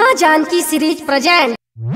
माँ Janaki series present.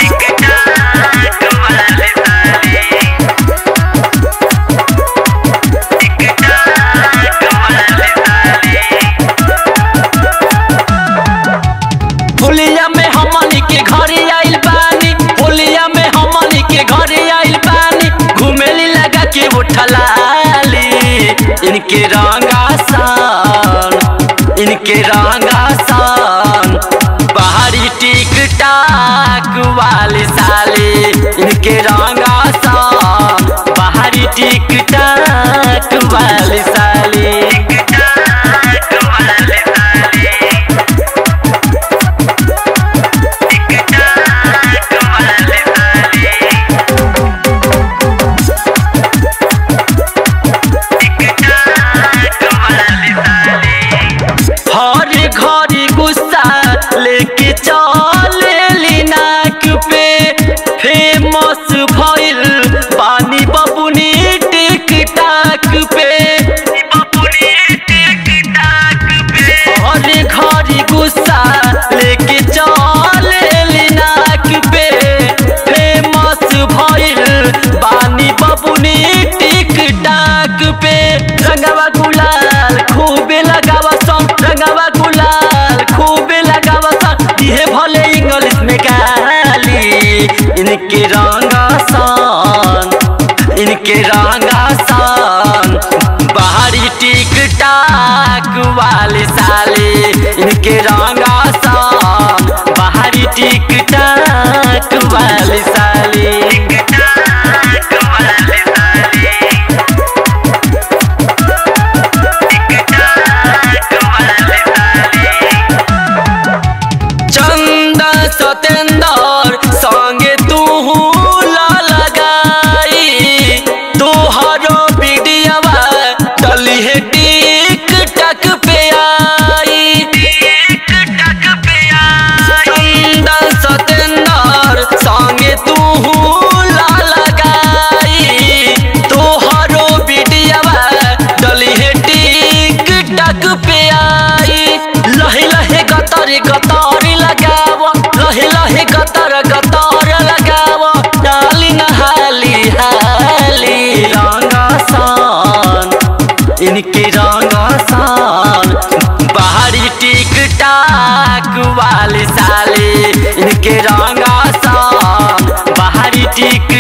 होलिया में हमनी के घरे आइल बानी, होलिया में हमनी के घरे आइल बानी, घुमेली लगा के उठलाली इनके रंगासान, इनके रंगासान बाहरी टिक टाक वाली साली, इनके रंगासान बाहरी टिक टाक वाली साली। घरी गुस्सा लेके चलेली नाक पे, फेमस भइल पानी बबुनी टिकटाक पे, घरी घरी गुस्सा लेके चलेली नाक पे, फेमस भइल पानी बबुनी टिकटाक पे। रंगवा गुलाल खूबे लगावा सब, रंगवा गुलाल खूबे लगावा सब, ये भले इंग्लिश में गाली इनके रंगासान, इनके रंगासान बाहरी टिक टाक वाली साली, इनके रंगासान बाहरी टिक टाक वाली साली। सतेंदर संगे तू लगाई, तोहरो वीडियोवा डली है टिकटॉक पे आई, सतेंदर संगे तू लगाई, तोहरो वीडियोवा डली है टिकटॉक पे आई। लहे लहे गतर गतर लगावा, लहे लहे गतर गतर लगावा, डाली नहाली हाली रंगासान, इनके रंगासान बाहरी टिक टाक वाली साली, इनके रंगासान बाहरी टिक